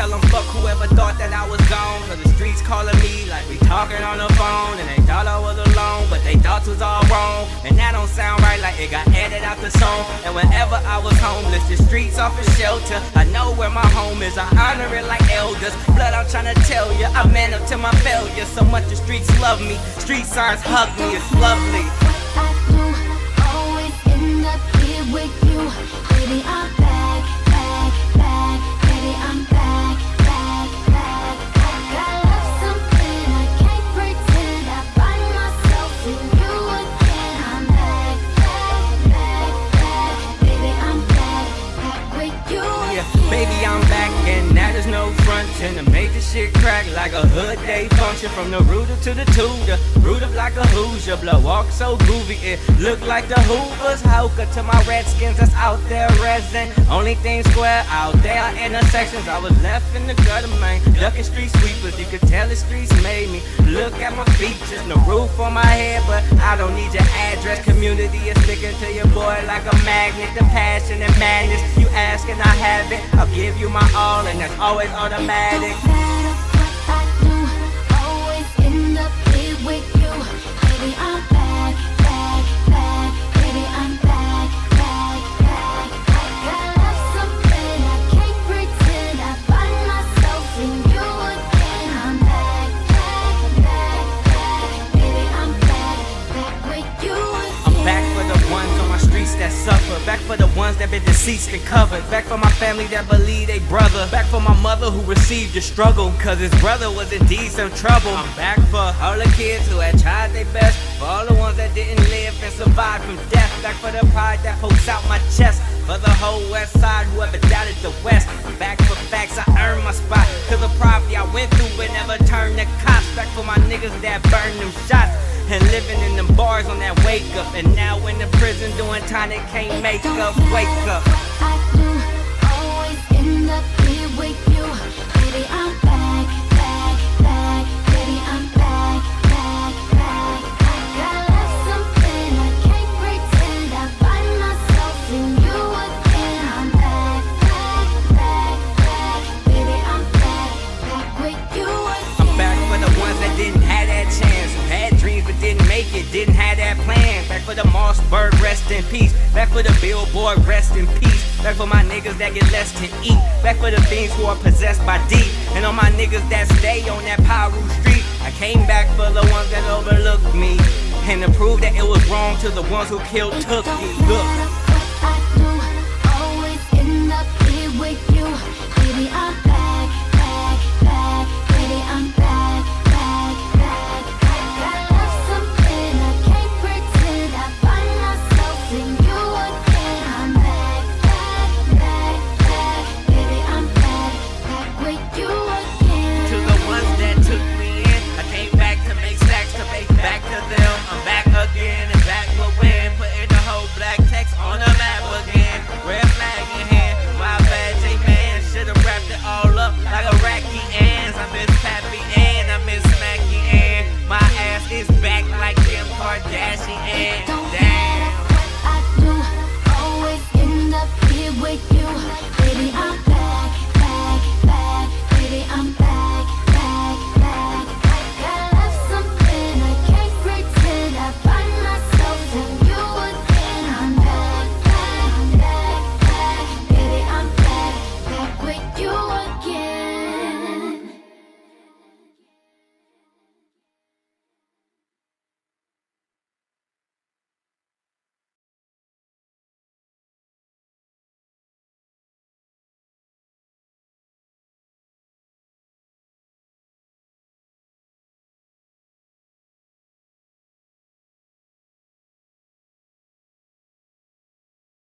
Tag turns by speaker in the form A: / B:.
A: tell them fuck whoever thought that I was gone. Cause the streets calling me like we talking on the phone. And they thought I was alone, but they thoughts was all wrong. And that don't sound right, like it got added out the song. And whenever I was homeless, the streets offer shelter. I know where my home is, I honor it like elders. Blood, I'm trying to tell you, I man up to my failure. So much the streets love me, street signs hug me, it's lovely.
B: I do always end up here with you. Baby, I'm back, back, back. Baby, I'm back, back, back. I love something I can't pretend. I find myself in you again. I'm back, back, back, back. Baby, I'm back, back with you again.
A: Yeah, baby, I'm back and that is no front. And to make this shit crack like a hood day function. From the rooter to the tutor, root up like a Hoosier. Blood walk so groovy, it look like the Hoovers. Hoka to my Redskins that's out there resin. Only thing square out there are intersections. I was left in the gutter, man, ducking street sweepers. You could tell the streets made me look at my features. No roof on my head, but I don't need your address. Community is sticking to your boy like a magnet. The passion and madness, you ask and I have it. I'll give you my all and that's always automatic.
B: No matter what I do, always end up here with you. Baby, I'm back, back, back. Baby, I'm back, back, back. I love something I can't pretend. I find myself in you again. I'm back, back, back, back. Baby, I'm back, back with you again.
A: I'm back for the ones on my streets that suffer. Back for the ones that been deceased and covered. Back for my family that believe they brother. Back for my mother who received the struggle, cause his brother was indeed some trouble. I'm back for all the kids who had tried their best. For all the ones that didn't live and survived from death. Back for the pride that pokes out my chest. For the whole west side, whoever doubted the west. Back for facts, I earned my spot. Cause the poverty I went through would never turn to cops. Back for my niggas that burned them shots. And living in them bars on that wake up. And now in the prison doing time they can't make up. Wake up.
B: I do always end up here with you. Baby, I'm back, back, back. Baby, I'm back, back, back. I love something I can't pretend. I find myself in you again. I'm back, back, back, back. Baby, I'm back, back with you again.
A: I'm back for the ones that didn't have that chance. Who had dreams but didn't make it, didn't have that plan. Back for the Mossberg, rest in peace. Back for the Billboard, rest in peace. Back for my niggas that get less to eat. Back for the fiends who are possessed by D. And all my niggas that stay on that Piru street. I came back for the ones that overlooked me. And to prove that it was wrong to the ones who killed Tookie. Look.